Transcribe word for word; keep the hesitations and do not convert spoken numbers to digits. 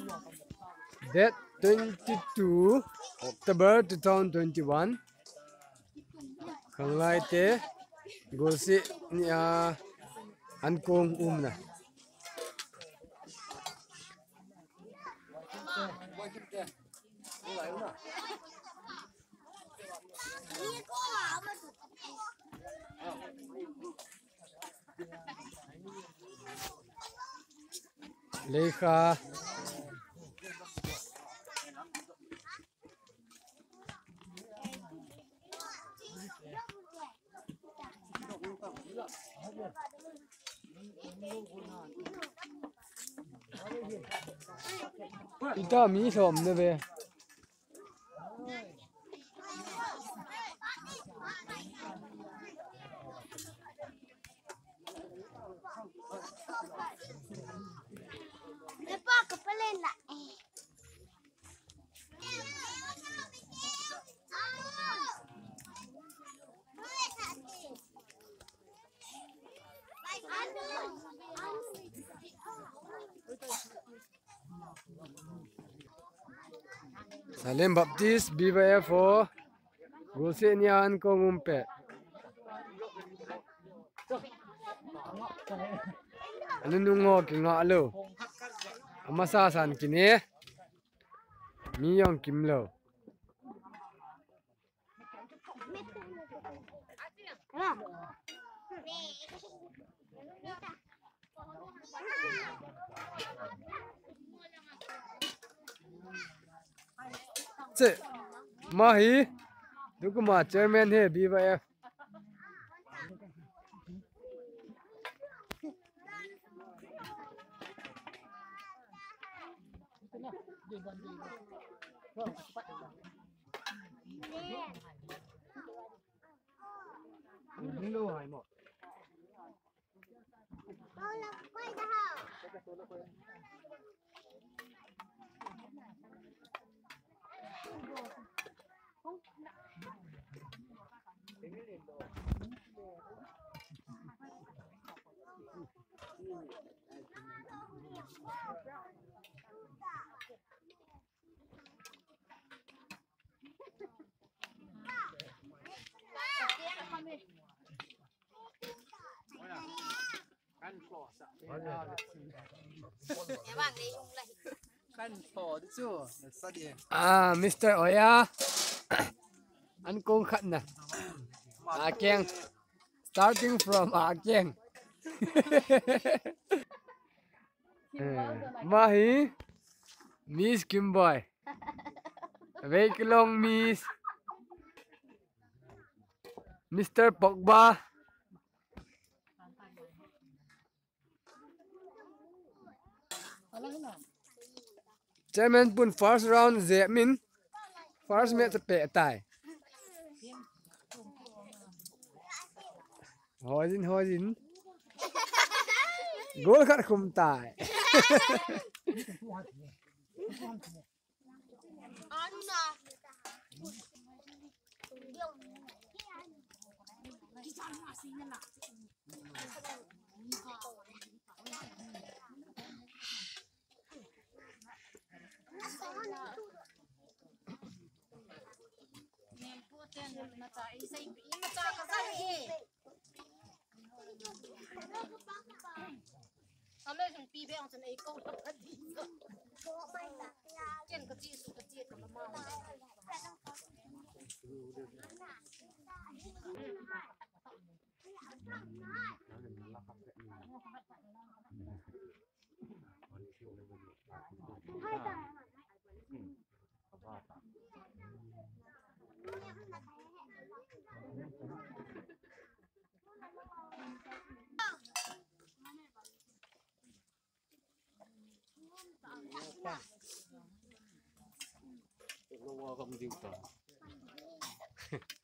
Date twenty-two October two thousand twenty-one. Khang lai te golsi ni a an kong um na. Lekha ita mi som ne be Lepas kepala nak. Salem Baptist B Y F O golsi ni an kong um pe. Anu nungo kinga lo. Amasa san kini. Mi yong kim lo. Se mahi dukuma chairman he B Y F. Hello hai mo. Ah, Mister Oya, an kong khat na. Akeng, starting from Akeng. Mahi, Miss Kimboy. Veiklong Miss Mister Pogba. Chairman pun first round Zemin first match pe tai. Hojin hojin. Goal khat khum tai. Nó không dịu tỏ.